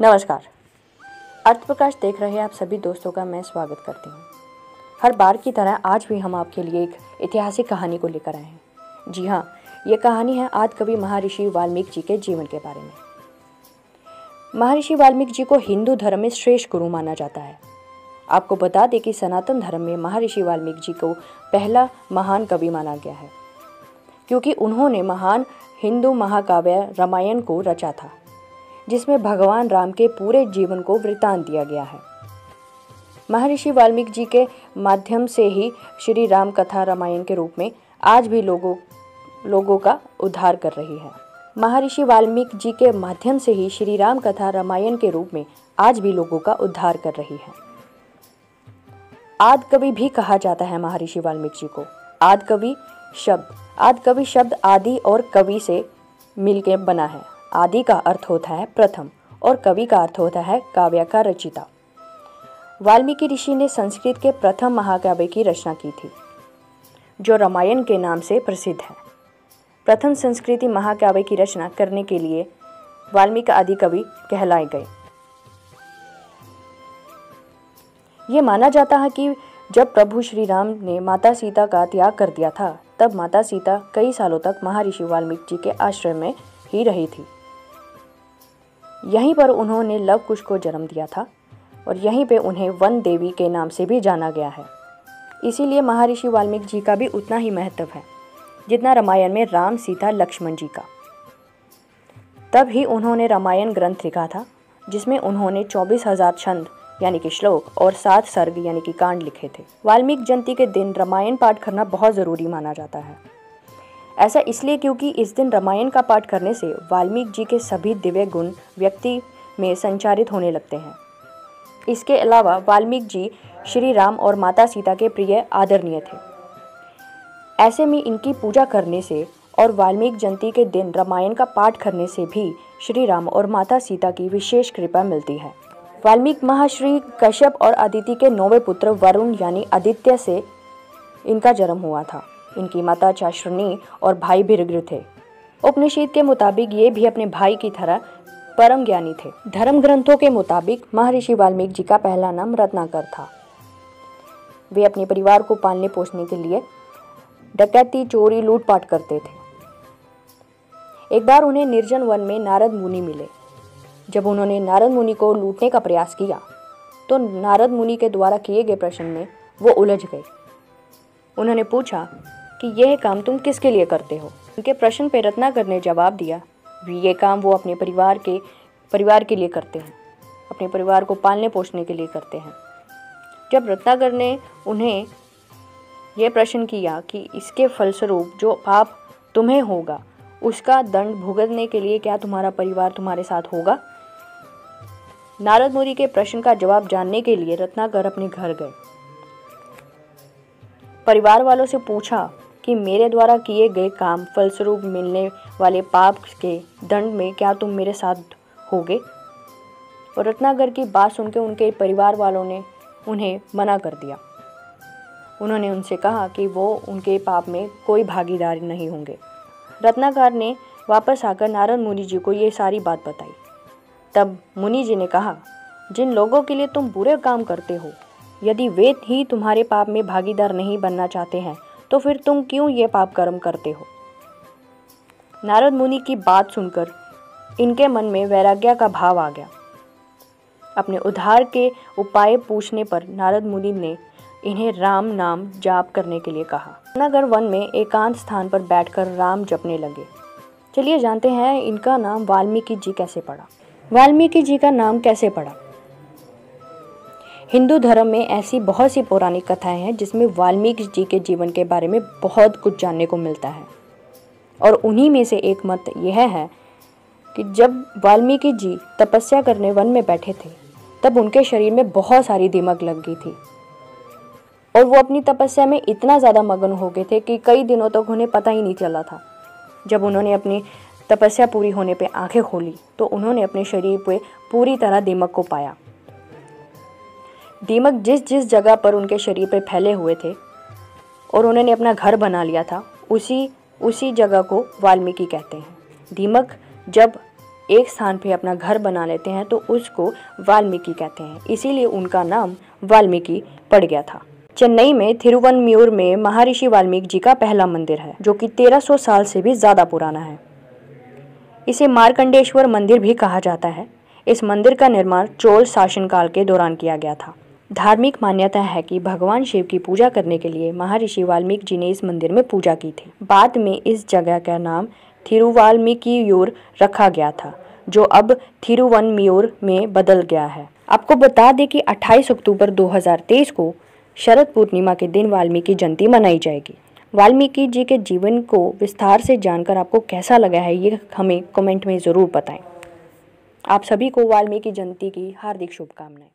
नमस्कार। अर्थ प्रकाश देख रहे आप सभी दोस्तों का मैं स्वागत करती हूँ। हर बार की तरह आज भी हम आपके लिए एक ऐतिहासिक कहानी को लेकर आए हैं। जी हाँ, ये कहानी है आदि कवि महर्षि वाल्मीकि जी के जीवन के बारे में। महर्षि वाल्मीकि जी को हिंदू धर्म में श्रेष्ठ गुरु माना जाता है। आपको बता दें कि सनातन धर्म में महर्षि वाल्मीकि जी को पहला महान कवि माना गया है, क्योंकि उन्होंने महान हिंदू महाकाव्य रामायण को रचा था, जिसमें भगवान राम के पूरे जीवन को वृत्तांत दिया गया है। महर्षि वाल्मीकि जी के माध्यम से ही श्री राम कथा रामायण के रूप में आज भी लोगों का उद्धार कर रही है। महर्षि वाल्मीकि जी के माध्यम से ही श्री राम कथा रामायण के रूप में आज भी लोगों का उद्धार कर रही है। आदि कवि भी कहा जाता है महर्षि वाल्मीकि जी को। आदि कवि शब्द आदि और कवि से मिलकर बना है। आदि का अर्थ होता है प्रथम और कवि का अर्थ होता है काव्य का रचिता। वाल्मीकि ऋषि ने संस्कृत के प्रथम महाकाव्य की रचना की थी, जो रामायण के नाम से प्रसिद्ध है। प्रथम संस्कृत महाकाव्य की रचना करने के लिए वाल्मीकि आदि कवि कहलाए गए। ये माना जाता है कि जब प्रभु श्री राम ने माता सीता का त्याग कर दिया था, तब माता सीता कई सालों तक महर्षि वाल्मीकि जी के आश्रम में ही रही थी। यहीं पर उन्होंने लव कुश को जन्म दिया था और यहीं पे उन्हें वन देवी के नाम से भी जाना गया है। इसीलिए महर्षि वाल्मीकि जी का भी उतना ही महत्व है जितना रामायण में राम सीता लक्ष्मण जी का। तब ही उन्होंने रामायण ग्रंथ लिखा था, जिसमें उन्होंने 24,000 छंद यानी कि श्लोक और 7 सर्ग यानी कि कांड लिखे थे। वाल्मीकि जयंती के दिन रामायण पाठ करना बहुत ज़रूरी माना जाता है। ऐसा इसलिए क्योंकि इस दिन रामायण का पाठ करने से वाल्मीकि जी के सभी दिव्य गुण व्यक्ति में संचारित होने लगते हैं। इसके अलावा वाल्मीकि जी श्री राम और माता सीता के प्रिय आदरणीय थे। ऐसे में इनकी पूजा करने से और वाल्मीकि जयंती के दिन रामायण का पाठ करने से भी श्री राम और माता सीता की विशेष कृपा मिलती है। वाल्मीकि महर्षि कश्यप और अदिति के 9वें पुत्र वरुण यानी आदित्य से इनका जन्म हुआ था। इनकी माता चाशुनी और भाई भृगु थे। उपनिषद के मुताबिक ये भी अपने भाई की तरह परम ज्ञानी थे। धर्म ग्रंथों के मुताबिक महर्षि वाल्मीकि जी का पहला नाम रत्नाकर था। वे अपने परिवार को पालने पोषने के लिए डकैती, चोरी, लूटपाट करते थे। एक बार उन्हें निर्जन वन में नारद मुनि मिले। जब उन्होंने नारद मुनि को लूटने का प्रयास किया तो नारद मुनि के द्वारा किए गए प्रश्न में वो उलझ गए। उन्होंने पूछा कि यह काम तुम किसके लिए करते हो। उनके प्रश्न पर रत्नाकर ने जवाब दिया, ये काम वो अपने परिवार के लिए करते हैं, अपने परिवार को पालने पोषने के लिए करते हैं। जब रत्नाकर ने उन्हें यह प्रश्न किया कि इसके फलस्वरूप जो पाप तुम्हें होगा उसका दंड भुगतने के लिए क्या तुम्हारा परिवार तुम्हारे साथ होगा, नारद मुनि के प्रश्न का जवाब जानने के लिए रत्नाकर अपने घर गए। परिवार वालों से पूछा कि मेरे द्वारा किए गए काम फलस्वरूप मिलने वाले पाप के दंड में क्या तुम मेरे साथ होगे। और रत्नाकर की बात सुनकर उनके परिवार वालों ने उन्हें मना कर दिया। उन्होंने उनसे कहा कि वो उनके पाप में कोई भागीदार नहीं होंगे। रत्नाकर ने वापस आकर नारद मुनि जी को ये सारी बात बताई। तब मुनि जी ने कहा, जिन लोगों के लिए तुम बुरे काम करते हो, यदि वे ही तुम्हारे पाप में भागीदार नहीं बनना चाहते हैं तो फिर तुम क्यों ये पाप कर्म करते हो। नारद मुनि की बात सुनकर इनके मन में वैराग्य का भाव आ गया। अपने उद्धार के उपाय पूछने पर नारद मुनि ने इन्हें राम नाम जाप करने के लिए कहा। नगर वन में एकांत स्थान पर बैठकर राम जपने लगे। चलिए जानते हैं इनका नाम वाल्मीकि जी कैसे पड़ा। वाल्मीकि जी का नाम कैसे पड़ा। हिंदू धर्म में ऐसी बहुत सी पौराणिक कथाएं हैं जिसमें वाल्मीकि जी के जीवन के बारे में बहुत कुछ जानने को मिलता है। और उन्हीं में से एक मत यह है कि जब वाल्मीकि जी तपस्या करने वन में बैठे थे, तब उनके शरीर में बहुत सारी दीमक लग गई थी और वो अपनी तपस्या में इतना ज़्यादा मगन हो गए थे कि कई दिनों तक उन्हें पता ही नहीं चला था। जब उन्होंने अपनी तपस्या पूरी होने पर आंखें खोली तो उन्होंने अपने शरीर पर पूरी तरह दीमक को पाया। दीमक जिस जिस जगह पर उनके शरीर पर फैले हुए थे और उन्होंने अपना घर बना लिया था, उसी जगह को वाल्मीकि कहते हैं। दीमक जब एक स्थान पे अपना घर बना लेते हैं तो उसको वाल्मीकि कहते हैं, इसीलिए उनका नाम वाल्मीकि पड़ गया था। चेन्नई में थिरुवनम्यूर में महर्षि वाल्मीकि जी का पहला मंदिर है, जो कि 1300 साल से भी ज़्यादा पुराना है। इसे मार्कंडेश्वर मंदिर भी कहा जाता है। इस मंदिर का निर्माण चोल शासनकाल के दौरान किया गया था। धार्मिक मान्यता है कि भगवान शिव की पूजा करने के लिए महर्षि वाल्मीकि जी ने इस मंदिर में पूजा की थी। बाद में इस जगह का नाम थिरुवाल्मीकियूर रखा गया था, जो अब थिरुवनम्यूर में बदल गया है। आपको बता दें कि 28 अक्टूबर 2023 को शरद पूर्णिमा के दिन वाल्मीकि जयंती मनाई जाएगी। वाल्मीकि जी के जीवन को विस्तार से जानकर आपको कैसा लगा है, ये हमें कमेंट में ज़रूर बताएं। आप सभी को वाल्मीकि जयंती की हार्दिक शुभकामनाएं।